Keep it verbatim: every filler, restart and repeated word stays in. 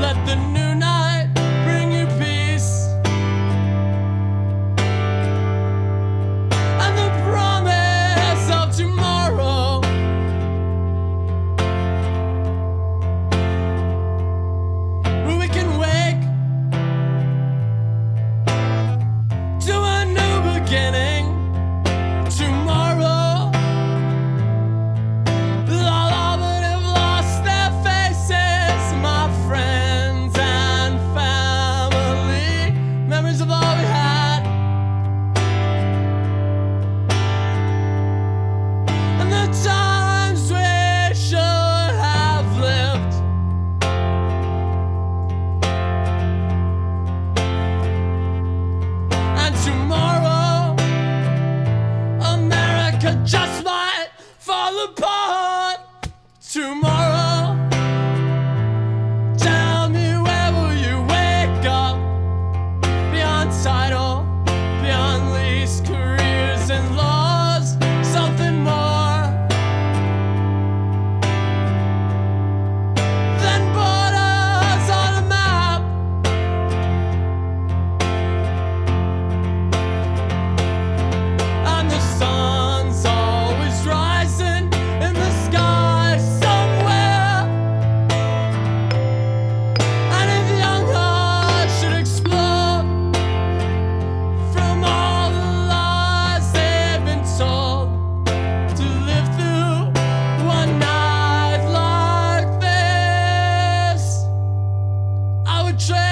Let the new night bring you peace and the promise of tomorrow. Where we can wake to a new beginning tomorrow. All but have lost their faces, my friends and family. Memories of all we had, and the times we should have lived. And tomorrow, America just might fall apart. Tomorrow, tell me, where will you wake up? Beyond title, beyond lease, careers and laws, something more than borders on a map. And the sun's always rising in the sky somewhere. And if young hearts should explore from all the lies they've been told, to live through one night like this, I would trade